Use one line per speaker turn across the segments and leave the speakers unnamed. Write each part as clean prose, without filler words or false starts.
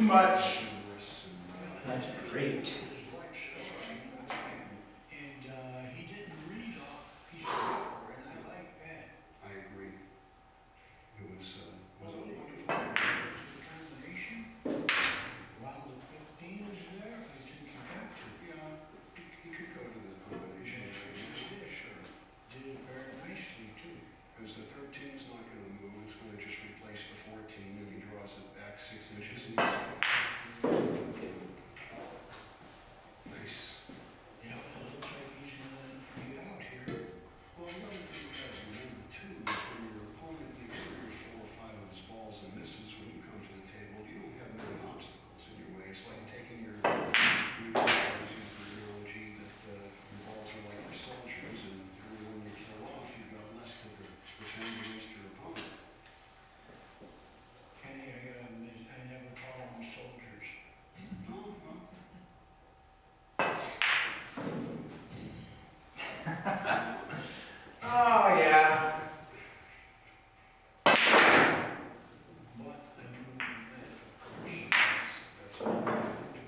much.
And,
That's great.
his wife said, that's right. And he didn't read off a piece of paper, and I like that.
I agree. It was a wonderful.
Combination. Round of 15 is there, I think you got to.
Yeah, he could go to the combination. Sure.
Did it very nicely, too.
Because the 13's not going to move, it's going to just replace the 14, and he draws it back 6 inches. And he's got 15. Nice.
Yeah, it looks like he's gonna get out here.
Well, another thing you got to remember too is when your opponent makes 3 or 4 or 5 of his balls and misses, when you come to the table, you don't have many obstacles in your way. It's like taking your always use the analogy that your balls are like your soldiers, and everyone you kill off, you've got less to defend against your opponent.
Kenny, I gotta admit, I never call them soldiers.
Oh, well.
Oh, yeah.
But I'm moving that, of course.
That's all I have.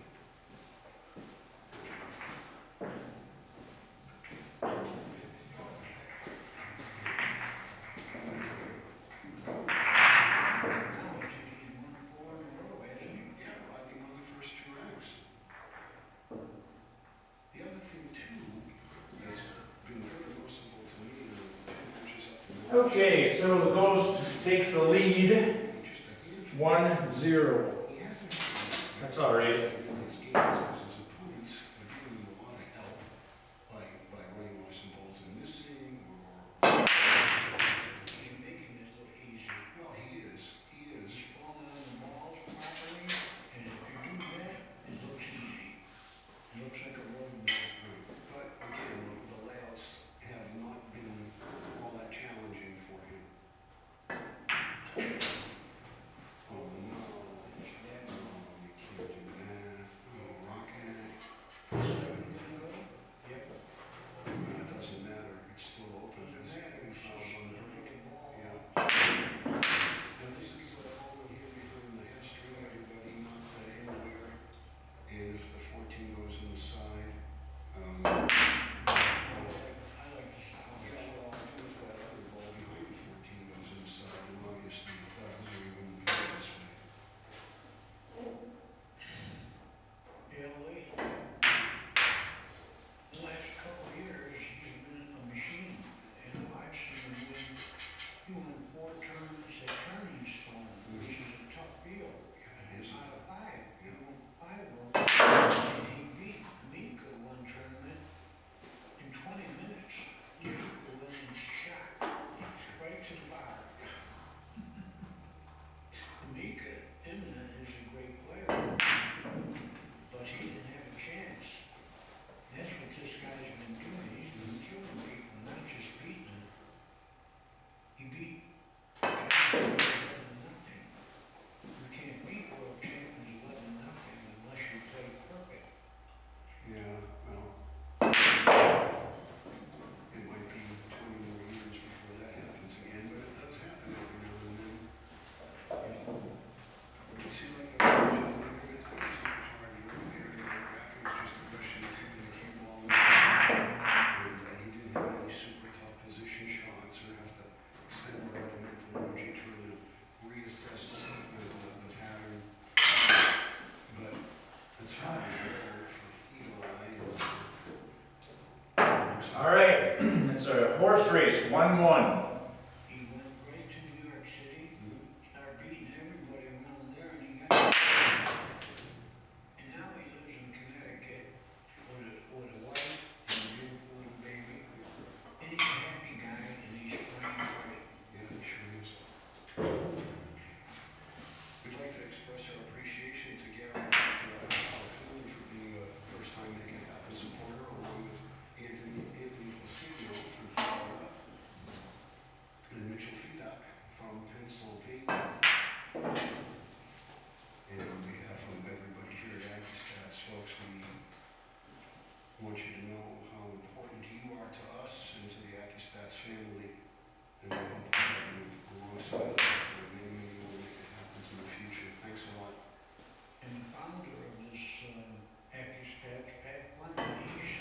Now I think he's won 4 in a row, hasn't he?
Yeah, well, he won the first 2 racks. The other thing too, that's been very noticeable to me, the 2 matches up to now.
Okay, so the Ghost takes the lead,
Just a handful.
1-0.
He hasn't had
That's all right.
in his games because his opponents are giving him a lot of help by running off some balls and missing, or
He's making it look easy.
well, he is.
He's falling on the balls properly, and if you do that, it looks easy. It looks like a road ball.
But again, the layouts have not been all that challenging for him. Oh no. Oh, you can't do that. Oh, rocket.
Yep.
It doesn't matter. It's still open. It's getting fouled on the break. Yeah. And this is a ball here behind the head string, everybody, not anywhere. And if the 14 goes in the side,
I like the style.
yeah, well, if that other ball behind the 14 goes in the side, then obviously it does, or you wouldn't play this way.
Yeah, late. The last couple of years, he's been a machine, and I've seen him win. He won 4 tournaments at Turning Stone, which is a tough field.
Yeah, it is.
Out of 5, he won 5 of them. And he beat Mika one tournament in 20 minutes. Mika went and shot right to the bar. Mika Immonen is a great player, but he didn't have a chance. That's what this guy's been doing. He's been killing people, not just beating them. He beat nothing. You can't beat world champions 11-0 unless you play perfect.
Yeah, well, it might be 20 more years before that happens again, but it does happen every now and then. It seemed like I was watching a really good coach, super hard work there, and it was just a question of kicking the cue ball. And he didn't have any super tough position shots or have to spend a lot of mental energy trying to reassess the pattern. But that's fine. For Eli and
All right, it's a horse race, 1-1.
He went right to New York City, started beating everybody around there, and he got and now he lives in Connecticut with a wife and a beautiful baby. And he's a happy guy, and he's playing great.
yeah, it sure is. We'd like to express our appreciation to Gary Fulton for being a first-time Make It Happen supporter, along with Anthony Fassino from Florida and Mitchell Fidak from Pennsylvania. And on behalf of everybody here at AccuStats, folks, we want you to know how important you are to us and to the AccuStats family, and we've been part of you alongside us for many, many more Make It Happens in the future. Thanks a lot.
And founder of this, Accu-Stats, Pat London, he's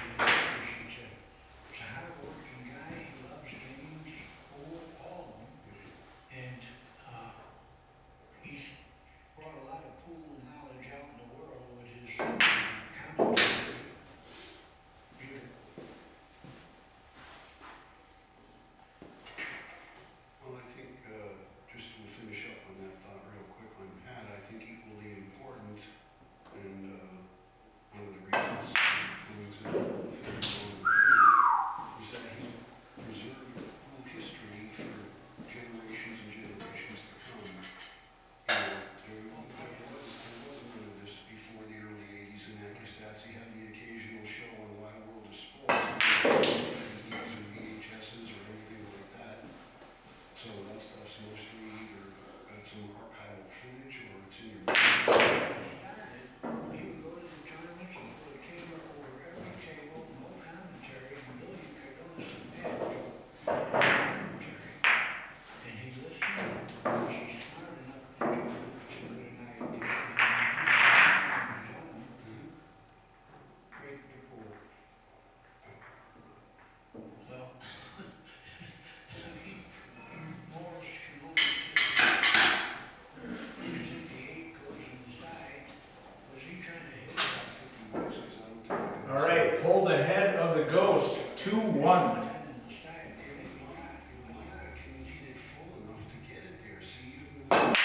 he's a hard-working guy, he loves games, all of them. And, he's brought a lot of pool knowledge out in the world with his, commentary. Beautiful.
Well, I think, just to finish up on that thought real quick on Pat, I think equally important, and, one of the reasons things that is that he preserved pool history for generations and generations to come. There wasn't none of this before the early eighties in Accu-Stats. He had the occasional show on Wide World of Sports, DVDs or VHSs or anything like that. So that stuff's mostly either some archival footage or it's in your.
When he started, he would go to the tournaments and put a camera over every table, no commentary, and Billy Cardonis and Matt do commentary. And he listened, and she's smart enough to do so good an idea. And he's on his own. Great for the pool. So, I mean, Morris can only think the 8 goes inside. Was he trying to hit it?
All right, pull the head of the ghost, 2-1.
Inside, maybe not.
Can you get it full enough to get it there? See, even enough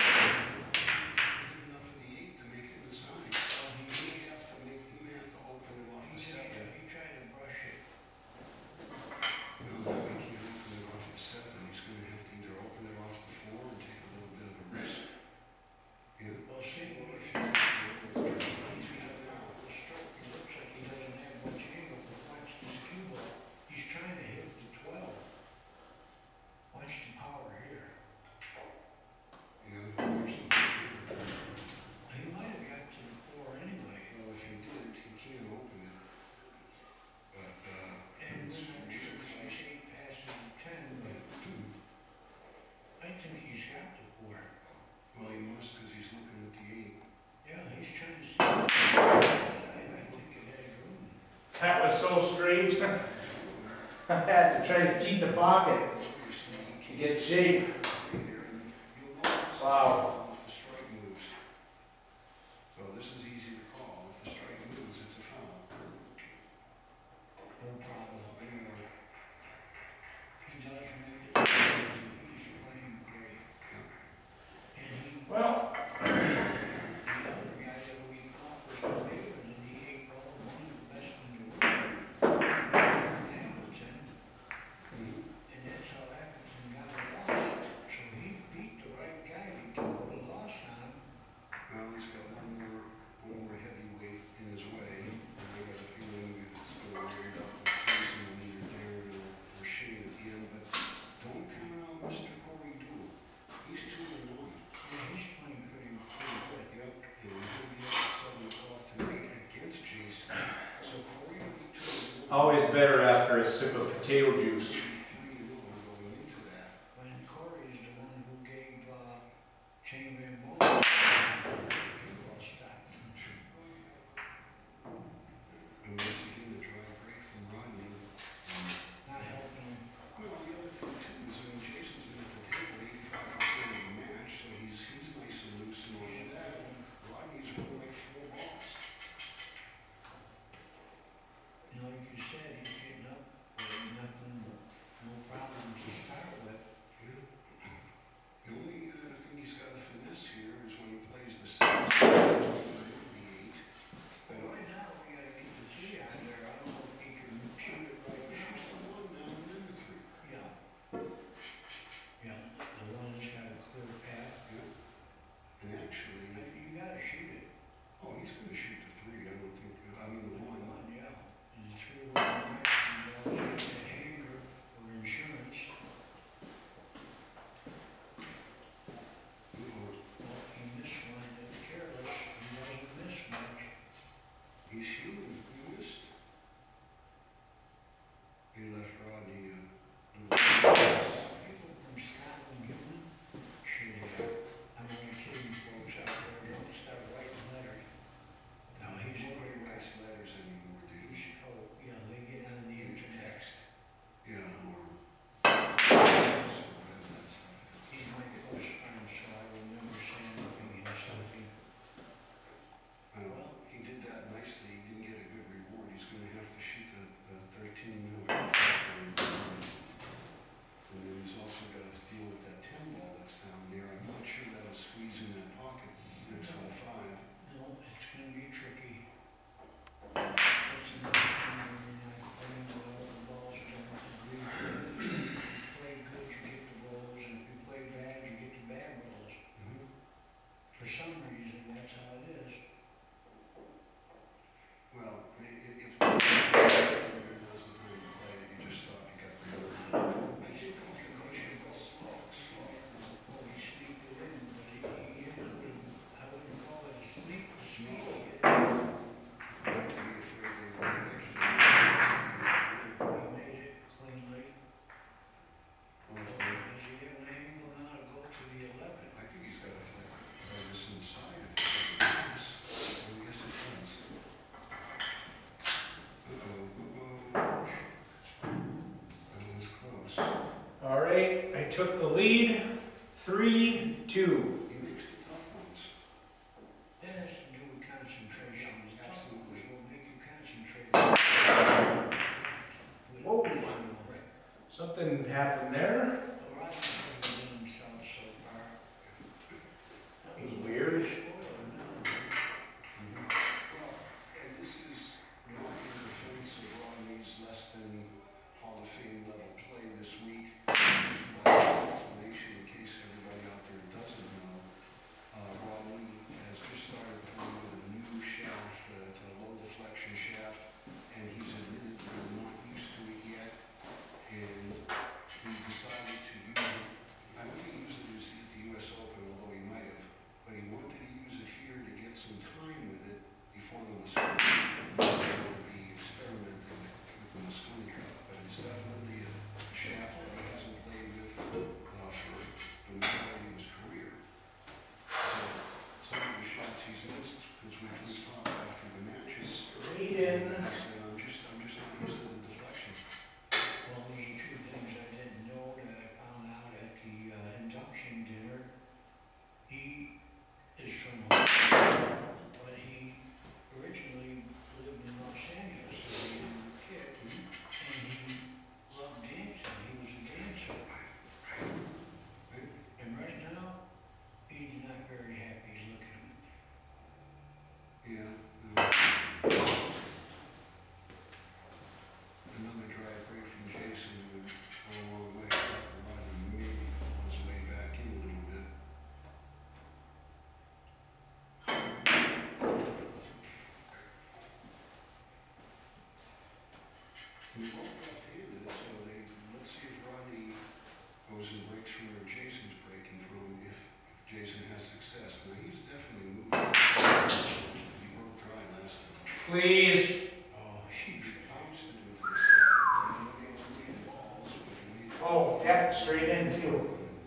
of the 8 to make it in the side. He may have to open it off the 7.
He tried to brush it.
No, he can't open it off the 7. He's gonna have to either open it off the 4 and take a little bit of a risk. Yeah.
Well, see, what if
He's
he's
got
got
now.
the stroke? He looks like he doesn't have much angle, but watch this cue ball. He's trying to hit the 12. Watch the power here.
Yeah, there's some-
He might have got to the 4 anyway.
Well, if he did, he can't open it. But,
And
it's
then I'm sure he's 8 passes the 10, but I think he's got the 4.
well, he must, because he's looking at the 8.
Yeah, he's trying to see the side. I think it had room.
That was so straight. I had to try to cheat the pocket to get shape. Wow.
If the strike moves. So this is easy to call. If the strike moves, it's a foul.
No problem.
Anyway,
He does make it. He's playing great. And he,
Well,
the other guy that we caught was David in the 8 ball, one of the best in the world. Hamilton. And that's how Appleton got a loss. So he beat the right guy to get a loss on him.
well, he's got one more heavyweight in his way. And I got a feeling it's going to wind up with Tyson and either Darren or Shane at the end. But don't count out Mr. Corey Deuel. He's 2-1.
Yeah, he's playing pretty good.
Yep, and he'll be up at 7 o'clock tonight against Jason. So Corey will be 2-1.
always better after a sip of potato juice.
3-0 going into that.
When Corey is the one who gave Shane Van Boom the ball stop.
And once again, a dry break from Rodney.
Not helping him.
Well, the other thing too is, Jason's been at the table 85% of the match, so he's nice and loose and all of that. Rodney's won like 4 balls.
And like you said, he's getting up with nothing
took the lead, 3-2.
He makes the tough ones.
That has to do with concentration. The tough
Absolutely.
ones will make you concentrate.
Whoa.
Right.
Something happened there.
Rodney hasn't done himself so far.
That was weird.
Well, and this is not in defense of Rodney's less than Hall of Fame level play this week. It's just by explanation in case everybody out there doesn't know. Rodney has just started playing with a new shaft, it's a low deflection shaft, and he's admitted they're not used to it yet. And he decided to use it. I don't think he used it at the US Open, although he might have, but he wanted to use it here to get some time with it before the Mosconi Cup. He'll be experimenting with the Mosconi Cup, but it's definitely a shaft that he hasn't played with for the majority of his career. So some of the shots he's missed, because we've talked after the matches,
Straight in.
he said, I'm just not used to the deflection.
Well, those are two things I didn't know that I found out at the induction dinner. He is from Hong Kong, but he originally lived in Los Angeles as a young kid, and he loved dancing. He was a dancer. And right now, he's not very happy looking.
Yeah. Another drive break from Jason would go a long way. Rodney maybe pull his way back in a little bit. We both left-handed, so let's see if Rodney goes and breaks from where Jason's breaking from, if Jason has success. Now, he's definitely moving. He broke dry last time.
Please.
Oh, she
Bounced it into the side. He was leading balls, but he made it.
Oh, yeah, straight in too.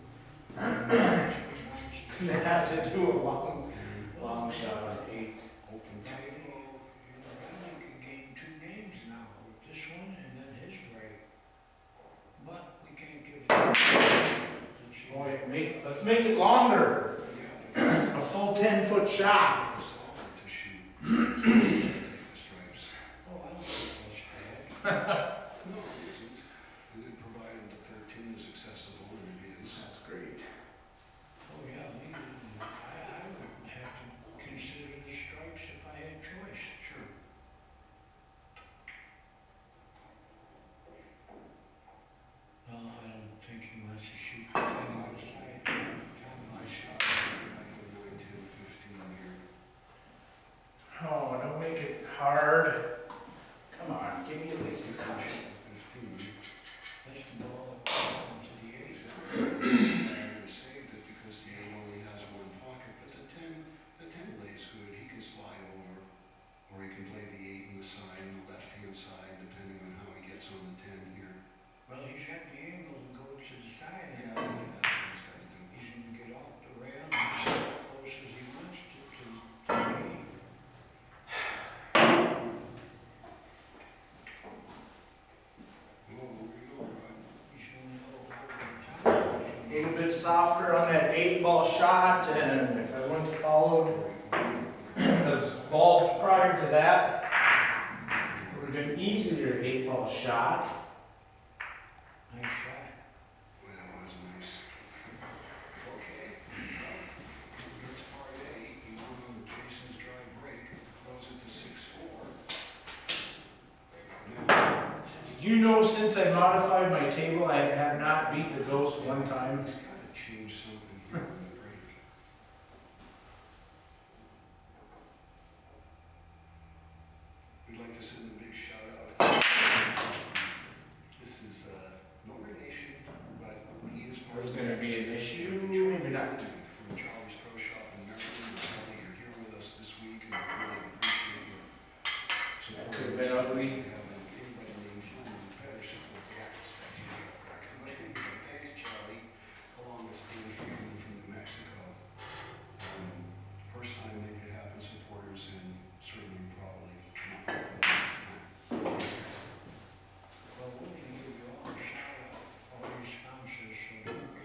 Gonna have to do a long shot on 8.
Open table.
Rodney could gain 2 games now with this one and then his break. But we can't give.
Oh, let's make it longer.
Yeah,
A full 10-foot shot.
but it's solid to shoot. Take the stripes.
Oh, I don't think that's bad.
No, it isn't. And then provided the 13 is accessible, and it is.
That's great.
Oh, yeah, I would have to consider the stripes if I had choice.
Sure.
I don't think he wants to shoot the thing on the side.
I shot. I go 9, 10, 15 here.
Oh, don't make it hard. Come on, give me at least a caution.
15.
That's the ball to the 8.
Exactly. I would have saved it because the 8 only has one pocket, but the 10 lays good. He can slide over, or he can play the 8 in the side, on the left-hand side, depending on how he gets on the 10 here.
Well, he's got the angle to go to the side.
Yeah, I think that's what he's got to do.
He's going to get off the rail and get as close as he wants to the 8.
Oh, where you go, Rod?
He's going to go over the top.
A little bit softer on that 8-ball shot, and if I wouldn't have followed the ball prior to that, it would have been easier 8-ball shot.
Nice shot.
Well, that was nice. Okay. Well, here's part A. He won on Jason's dry break. Close it to 6-4. Now,
Did you know since I modified my table, I have not beat the ghost one time?
he's got to change something here on the break. We'd like to send a big shout out. This is no relation, but he is part
There's
of
gonna be an issue,
Charlie
maybe not.
Fleming from Charlie's Pro Shop in Maryland. Charlie, you're here with us this week, and we really appreciate your support.
That could have been ugly.
We have anybody named Fleming better support the acts. That's what we recommend. Thanks, Charlie, along with Steve Friedman from New Mexico. First time they could happen, supporters, and certainly probably not for the last time.
Well, we're going to give you all a shout out, all your sponsors, so don't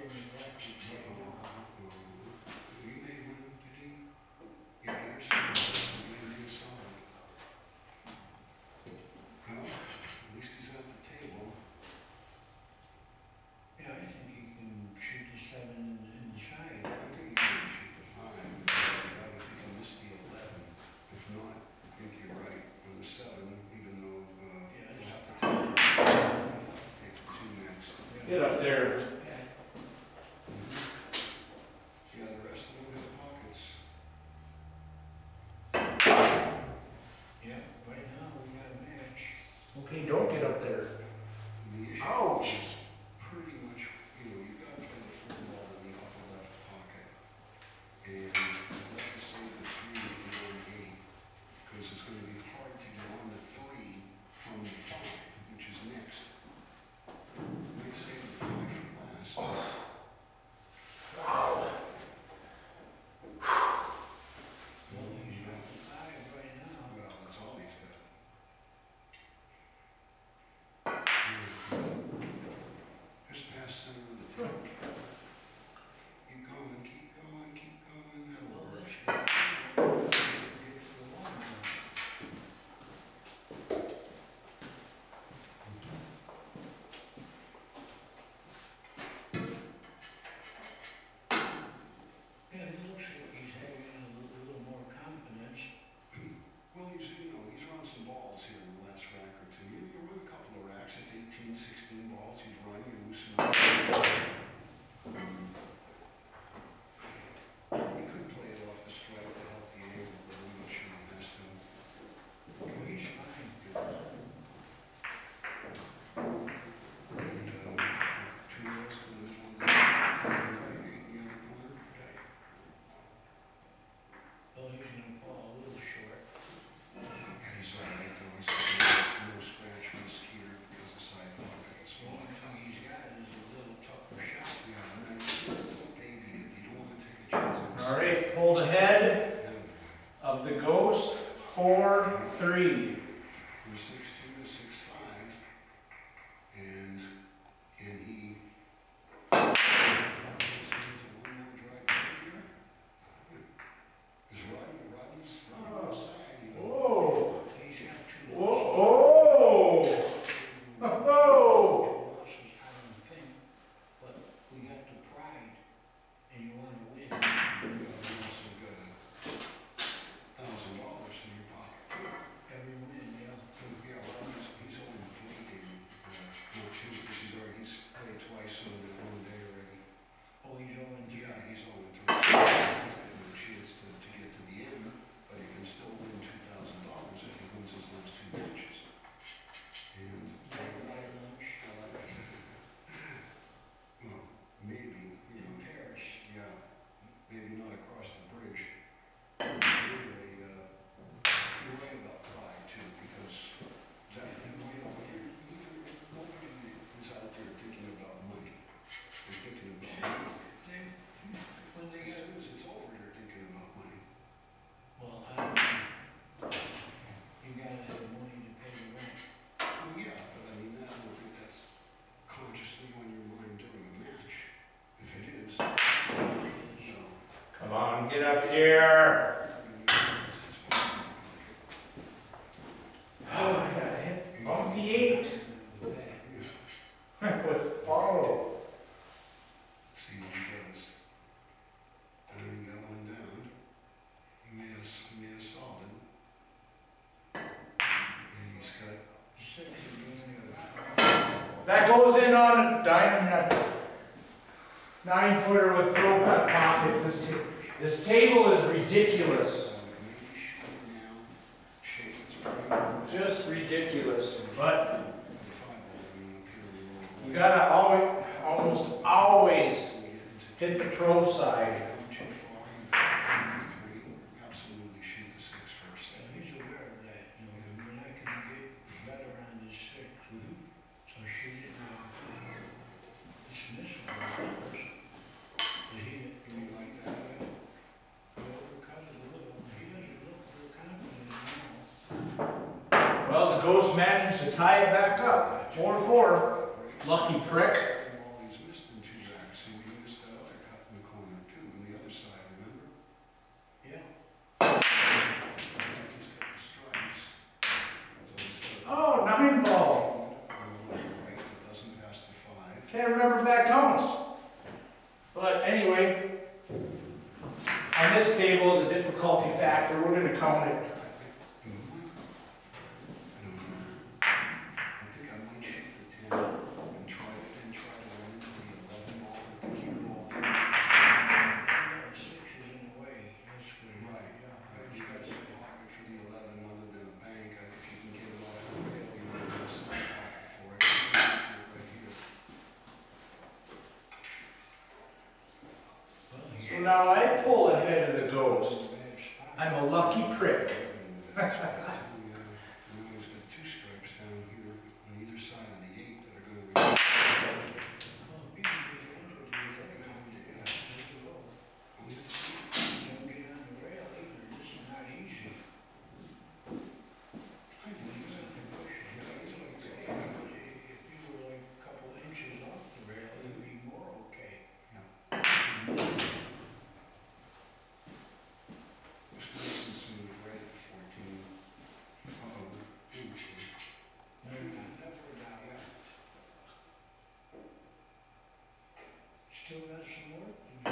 Get up there.
Yeah, the rest of them have pockets.
Yeah, right now we got a match.
Okay, don't get up there.
And the issue
Ouch.
is pretty much, you've got to play the full ball in the upper left pocket. And I'd like to say the 3 would be on 8, because it's going to be hard to get on the 3 from the 5, which is next. Might save the 5 for last.
Well, he's got 5 right now.
Well, that's all he's got. Just past center of the table. Keep going, keep going, keep going. That'll
Well,
work.
that's good. Get to the one now. Yeah, it looks like he's having a little more confidence.
Well, he's run some balls here in the last rack or two. You run a couple of racks, it's 18, 16 balls he's run, you loosen up. He could play it off the strike to help the angle, but I'm not sure he has to.
Oh, he's fine.
And, 2 balls coming in on the right, 8 in the other corner.
Right. Well, he's gonna fall a little short.
Yeah, he's all right though, he's got no scratch risk here because the side pocket is
The
small.
only thing he's got is a little tougher shot.
Yeah, and then, baby, you don't want to take a chance on this.
All right, pull the head
Yeah.
of the ghost. 4-3.
From 6-2 to 6-5, and he into one more drive back here. Is Rodden's side,
Whoa.
He's got 2
Whoa.
losses.
Oh. Oh.
Losses, I don't think, but we got the pride, and you wanna win.
you also got $1,000 in your pocket.
Every win, yeah.
Yeah, well, he's only 3 game, not 2, because he's played twice on the 1 day already.
Oh, he's on.
Yeah, he's only 3. He's got no chance to get to the end, but he can still win $2,000 if he wins his last 2 matches. And
Right lunch
well, maybe,
in Paris.
yeah, maybe not across the bridge. Anyway, you're right about pride too, because nobody is out there thinking about money. They're thinking about money.
When they
As
get,
soon as it's over, they're thinking about money.
well, I don't know. You gotta have money to pay the rent.
Oh, yeah, but I mean, I don't think that's consciously on your mind during a match. If it is, no.
Come on, get up here. Oh, I gotta hit bump the 8 with follow.
Let's see what he does. And he got one down. He made a solid. And he's got,
6
he's
is
got a
That goes in on a diamond 9-footer with pro cut pockets. This table is ridiculous.
maybe shoot now. Shape it's pretty.
Just ridiculous. But
The 5 ball being up here.
you gotta almost always
We get into
hit the pro side.
come too far, you 3, absolutely shoot the 6 first.
he's aware of that, when I can get better on this 6.
Mhm.
So she didn't, dismiss him. But he,
You mean like that?
he overcut it a little. He doesn't look real confident now.
Well, the ghost managed to tie it back up. 4-4. Lucky prick.
Well, he's missed in 2 racks, and he missed that other cut in the corner too, on the other side, remember?
Yeah.
He's got the stripes. So he's got
Oh, 9 ball.
right, it doesn't pass the 5.
Can't remember if that counts. But anyway, on this table, the difficulty factor, we're gonna count it.
I think I might shoot the 10 and try to
now I pull ahead of the ghost. I'm a lucky prick.
That's right. And then he's got two stripes down here on either side of the 8 that are going to be.
Don't get on the rail either, this is not easy.
I think he's a good push. Yeah, he's okay.
If you were like a couple inches off the rail, it'd be more okay.
It's nice and smooth right at 14. Uh-oh. Ooh.
Never doubt.
Yeah.
Still got some work to do.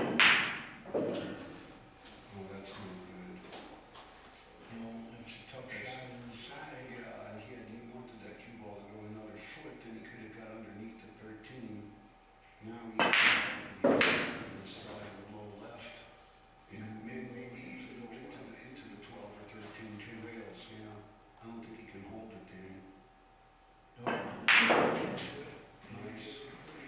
Oh, that's no good.
You know, it's a tough shot on the side.
Yeah, and he wanted that cue ball to go another foot, then he could have got underneath the 13. Now he's on the side of the low left. And maybe even go into the 12 or 13, 2 rails, yeah. I don't think he can hold it, Danny.
No.
Nice.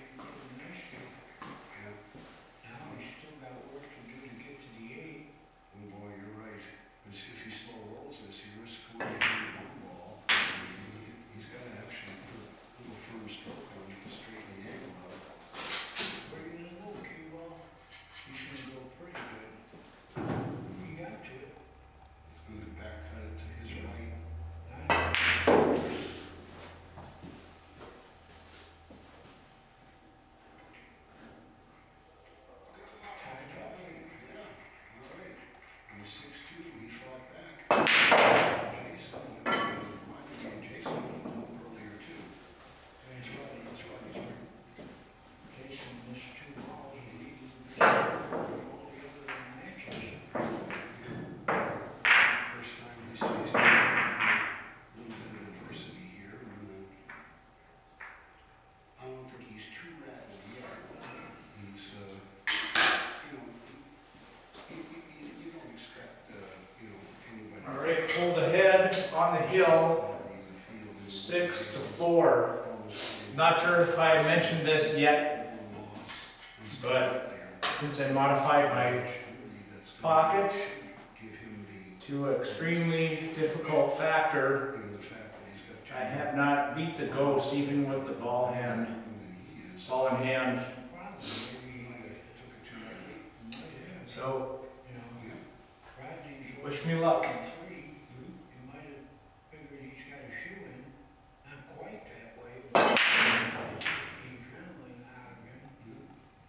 Yeah.
Now he's still got work to do to get to the 8.
Oh boy, you're right. Because if he slow rolls this, he risks going behind the 1 ball. He's got to actually put a little firm stroke on it to straighten the angle out.
Where are you gonna go, Q-ball? He's gonna go pretty good. He got to it.
He's going to back cut it to his right.
Tied up.
Yeah, all right. And 6-2, he fought back. Jason, reminded me of Jason up earlier too.
That's right.
That's right, he's right.
Jason missed 2 balls and he didn't all the other matches.
First time he's faced a little bit of adversity here. And, I don't think he's too rattled yet. He's, you know, you don't expect, anybody.
All right, hold ahead on the hill,
in the field who-
6-4. Not sure if I mentioned this yet, but since I modified my pocket to an extremely difficult factor, I have not beat the ghost even with the ball in hand.
Problem, maybe might have,
So
you know, Rodney's
wish me luck.
3, you might have figured he's got a shoe in, not quite that way, but the adrenaline out of him.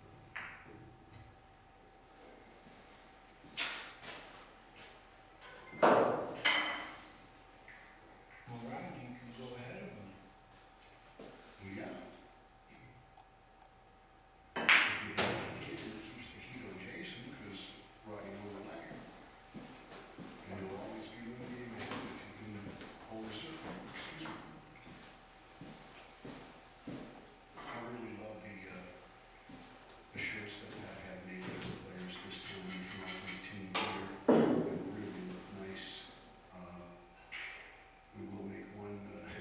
Well, Rodney can go ahead of him.
Yeah. If we have a kid, it keeps the heat on Jason, because Rodney will lag. And he'll always be in the game ahead if you can hold a circle. Excuse me. I really love the shirts that Pat had made for the players this time from our team here. They really look nice. We will make one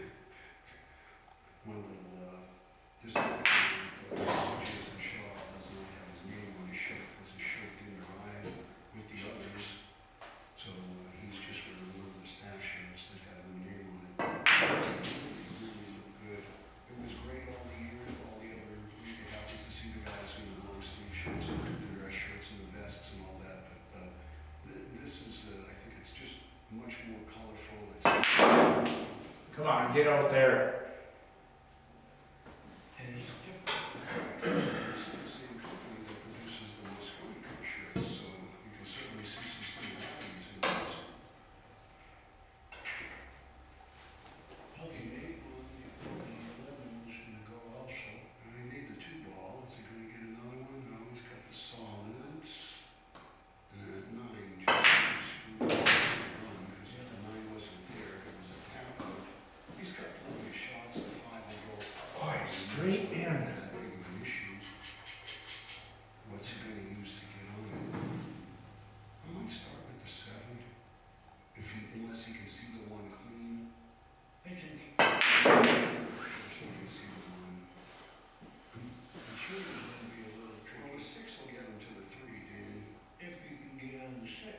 little, this Jason Shaw does not have his name on his shirt because his shirt didn't arrive with the others. So he's just wearing one of the staff shirts that have no name on it. Really look good. It was great all the year, all the other, it happens to see the guys in the long sleeve shirts and the dress shirts and the vests and all that. But this is, I think it's just much more colorful. It's
Come on, get out there.
And it's different.
This is the same company that produces the Moscone Coat shirts, so you can certainly see some similarities in those.
Well, he made one, the 11 was gonna go also.
And he made the 2 ball. Is he going to get another one? No, he's got the solids. And at 9, just screwed up the gun because if the 9 wasn't there, it was a tap out. He's got plenty of shots. The 5 will go.
Boy, straight in.
That big of an issue. What's he going to use to get on it? I might start with the 7. Unless he can see the 1 clean.
I think
First he can see the 1.
the 3 is gonna be a little
Well,
tricky.
the 6 will get him to the 3, Danny.
number 6.